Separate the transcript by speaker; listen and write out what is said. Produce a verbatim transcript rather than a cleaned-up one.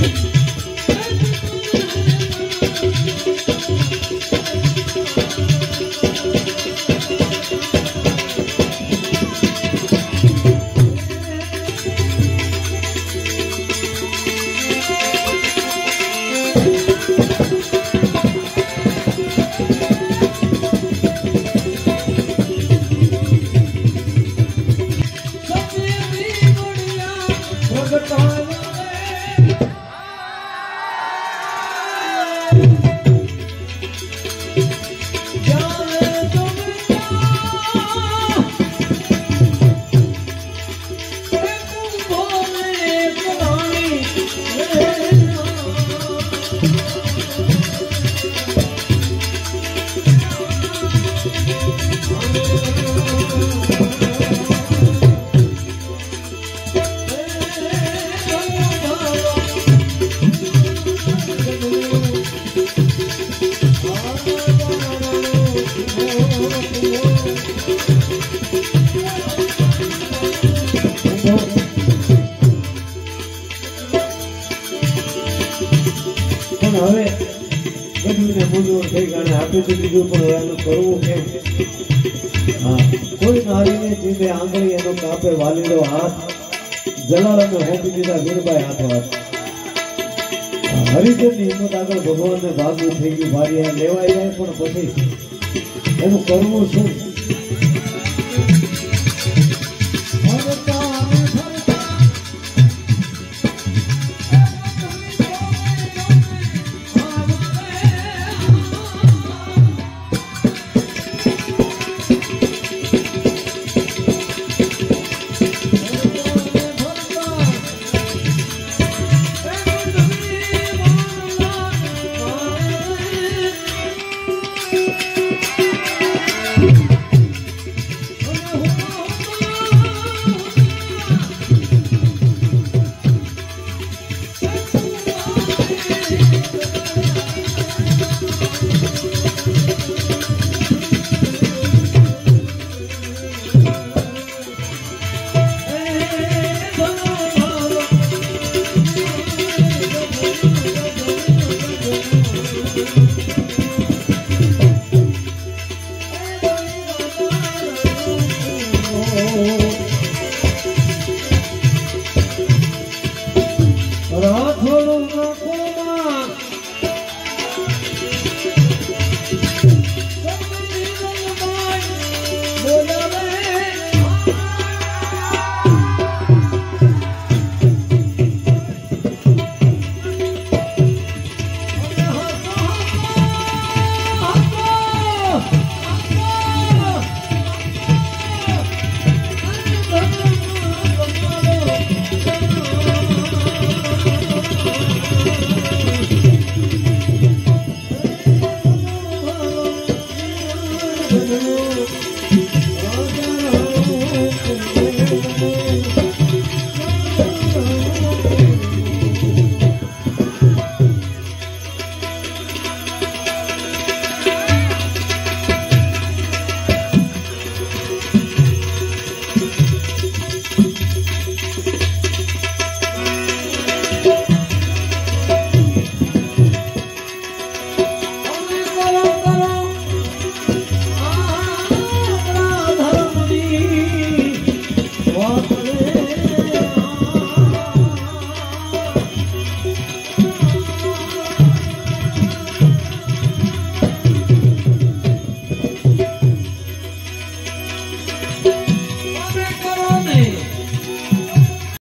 Speaker 1: હવે બધુંને મૂંઝવણ થઈ ગઈ આપી તો દીધું પણ હવે એનું કરવું કેમ? હા, કોઈ નારીને જીભે આંગળી એનો કાપે વાલીડો હાથ જલારાને હોપી દીધા વીરબાઈ હાથો હાથ. હરિજનની હિંમત આગળ ભગવાનને ભાગવું થઈ ગયું ભારી લેવાઈ જાય પણ પછી એનું કરવું શું? राठौड़